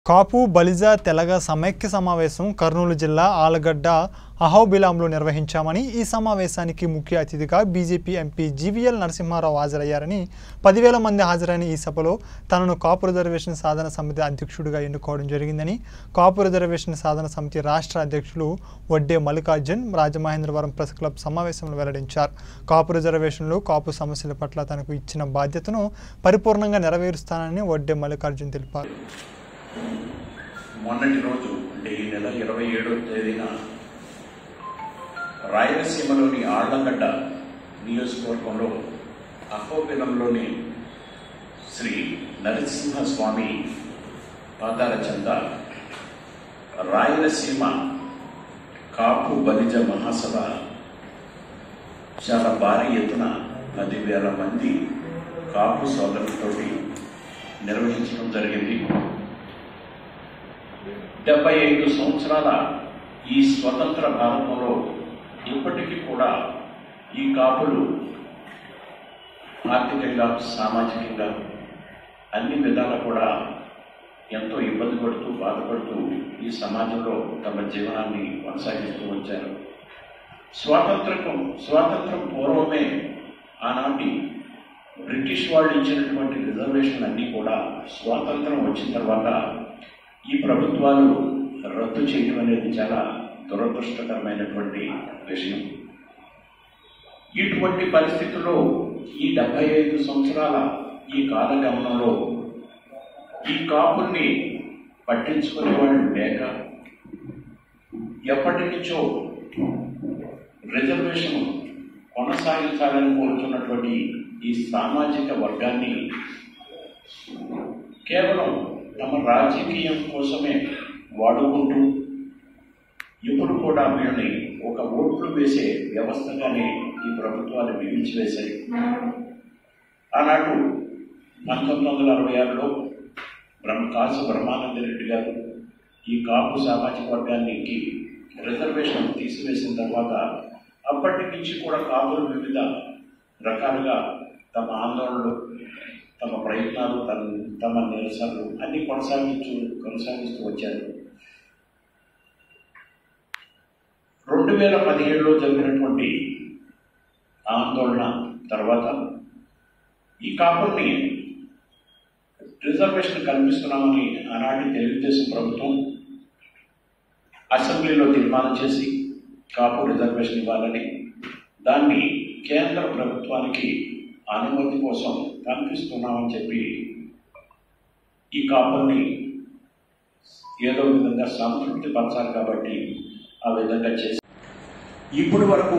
కాపు బలిజ తెలగ సమైక్య సమావేశం కర్నూలు జిల్లా ఆలగడ్డ అహోబిలంలో నిర్వహించామని ఈ సమావేశానికి ముఖ్య అతిథిగా బీజేపీ ఎంపీ జీవీఎల్ నరసింహారావు హాజరయ్యారని 10,000 మంది హాజరైన ఈ సభలో తనను కాపు రిజర్వేషన్ సాధన సమితి అధ్యక్షుడిగా ఎన్నుకోవడం జరిగిందని కాపు రిజర్వేషన్ సాధన సమితి రాష్ట్ర అధ్యక్షులు వడ్డే మల్లికార్జున్ రాజమహేంద్రవరం ప్రెస్ క్లబ్ సమావేశంలో వెల్లడించారు. కాపు రిజర్వేషన్లు కాపు సమస్యల పట్ల తనకు ఇచ్చిన బాధ్యతను పరిపూర్ణంగా నెరవేరుస్తానని వడ్డే మల్లికార్జున్ తెలిపారు. మొన్నటి రోజు అంటే ఈ నెల 27వ తేదీన రాయలసీమలోని ఆళ్లగడ్డ నియోజకవర్గంలో అహోబిలంలోని శ్రీ నరసింహస్వామి పాదాల చెంత రాయలసీమ కాపు బలిజ మహాసభ చాలా భారీ ఎత్తున 10,000 మంది కాపు సోదరులతోటి నిర్వహించడం జరిగింది. 75 సంవత్సరాల ఈ స్వతంత్ర భారతంలో ఇప్పటికీ కూడా ఈ కాపులు ఆర్థికంగా సామాజికంగా అన్ని విధాలా కూడా ఎంతో ఇబ్బంది పడుతూ బాధపడుతూ ఈ సమాజంలో తమ జీవనాన్ని కొనసాగిస్తూ వచ్చారు. స్వాతంత్రం పూర్వమే ఆనాటి బ్రిటిష్ వాళ్ళు ఇచ్చినటువంటి రిజర్వేషన్ అన్నీ కూడా స్వాతంత్రం వచ్చిన తర్వాత ఈ ప్రభుత్వాలు రద్దు చేయడం అనేది చాలా దురదృష్టకరమైనటువంటి విషయం. ఇటువంటి పరిస్థితుల్లో ఈ 75 సంవత్సరాల ఈ కాలగమనంలో ఈ కాపుల్ని పట్టించుకునే వాళ్ళు లేక ఎప్పటి నుంచో రిజర్వేషన్ కొనసాగించాలని కోరుతున్నటువంటి ఈ సామాజిక వర్గాన్ని కేవలం తమ రాజకీయం కోసమే వాడుకుంటూ ఇప్పుడు కూడా వీళ్ళని ఒక ఓట్లు వేసే వ్యవస్థగానే ఈ ప్రభుత్వాలు మిగిల్చివేశాయి. ఆనాడు 1966లో కాసు బ్రహ్మానంద రెడ్డి గారు ఈ కాపు సామాజిక వర్గానికి రిజర్వేషన్ తీసివేసిన తర్వాత అప్పటి నుంచి కూడా కాపులు వివిధ రకాలుగా తమ ఆందోళనలు తమ ప్రయత్నాలు తమ నిరసనలు అన్ని కొనసాగిస్తూ వచ్చారు. 2017లో జరిగినటువంటి ఆందోళన తర్వాత ఈ కాపుల్ని రిజర్వేషన్ కల్పిస్తున్నామని ఆనాటి తెలుగుదేశం ప్రభుత్వం అసెంబ్లీలో తీర్మానం చేసి కాపు రిజర్వేషన్ ఇవ్వాలని దాన్ని కేంద్ర ప్రభుత్వానికి అనుమతి కోసం కల్పిస్తున్నామని చెప్పి ఈ కాపుల్ని ఏదో విధంగా సంతృప్తి పరచాలి కాబట్టి ఆ విధంగా చేసి ఇప్పటి వరకు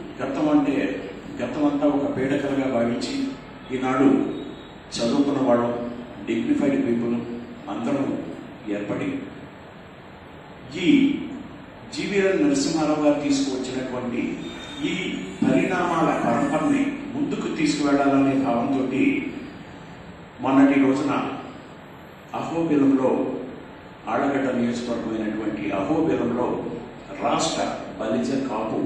గతమంతా ఒక పీడకలుగా భావించి ఈనాడు చదువుకున్న వాళ్ళు డిగ్నిఫైడ్ పీపుల్ అందరూ ఏర్పడి ఈ జీవీఎల్ నరసింహారావు గారు తీసుకువచ్చినటువంటి ఈ పరిణామాల పరంపరని ముందుకు తీసుకువెళ్లాలనే భావంతో మొన్నటి రోజున అహోబిలంలో ఆళ్లగడ్డ నియోజకవర్గమైనటువంటి అహోబిలంలో రాష్ట్ర బలిజ కాపు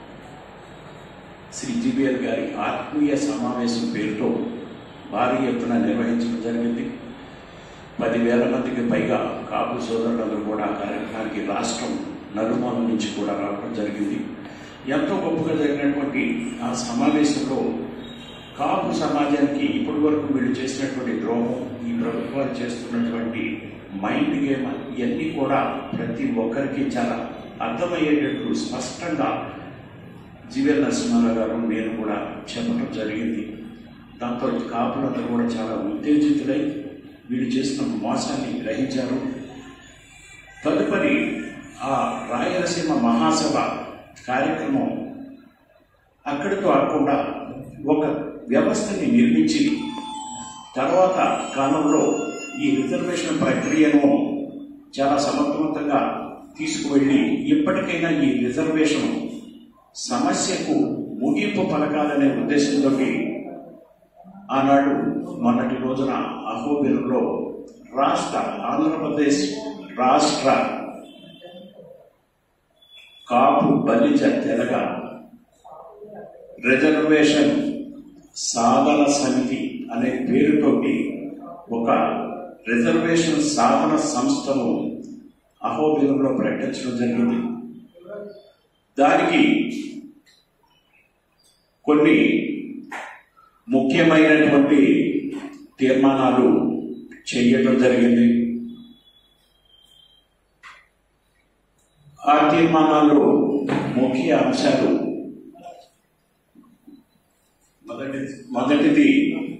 శ్రీ జీవీఎల్ గారి ఆత్మీయ సమావేశం పేరుతో భారీ ఎత్తున నిర్వహించడం జరిగింది. 10,000 మందికి పైగా కాపు సోదరులందరూ కూడా కార్యక్రమానికి రాష్ట్రం నలుమూల నుంచి కూడా రావడం జరిగింది. ఎంతో గొప్పగా జరిగినటువంటి ఆ సమావేశంలో కాపు సమాజానికి ఇప్పటి వరకు వీళ్ళు చేసినటువంటి ద్రోహం, ఈ ప్రభుత్వాలు చేస్తున్నటువంటి మైండ్ గేమ్ ఇవన్నీ కూడా ప్రతి ఒక్కరికి చాలా అర్థమయ్యేటట్లు స్పష్టంగా జీవీఎల్ నరసింహారావు గారు నేను కూడా చెప్పడం జరిగింది. దాంతో కాపులందరూ కూడా చాలా ఉత్తేజితులై వీళ్ళు చేసిన మోసాన్ని గ్రహించారు. తదుపరి ఆ రాయలసీమ మహాసభ కార్యక్రమం అక్కడితో ఆకుండా ఒక వ్యవస్థని నిర్మించి తర్వాత కాలంలో ఈ రిజర్వేషన్ ప్రక్రియను చాలా సమర్థవంతంగా తీసుకువెళ్ళి ఇప్పటికైనా ఈ రిజర్వేషన్ సమస్యకు ముగింపు పలకాలనే ఉద్దేశంతో ఆనాడు మొన్నటి రోజున అహోబిలంలో ఆంధ్రప్రదేశ్ రాష్ట్ర కాపు బలిజ తెలగ రిజర్వేషన్ సాధన సమితి అనే పేరుతోటి ఒక రిజర్వేషన్ సాధన సంస్థను అహోబిలంలో ప్రకటించడం జరిగింది. దానికి కొన్ని ముఖ్యమైనటువంటి తీర్మానాలు చేయడం జరిగింది. ఆ తీర్మానాల్లో ముఖ్య అంశాలు మొదటిది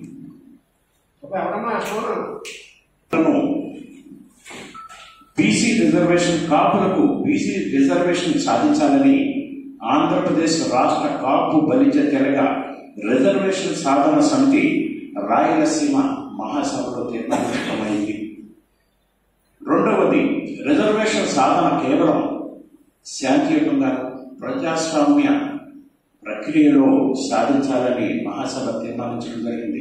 బీసీ రిజర్వేషన్ కాపులకు బీసీ రిజర్వేషన్ సాధించాలని ఆంధ్రప్రదేశ్ రాష్ట్ర కాపు బలిజ తెలగ రిజర్వేషన్ సాధన సమితి రాయలసీమ మహాసభలో తీర్మానితమైంది. రెండవది, రిజర్వేషన్ సాధన కేవలం శాంతియుతంగా ప్రజాస్వామ్య ప్రక్రియలో సాధించాలని మహాసభ తీర్మానించడం జరిగింది.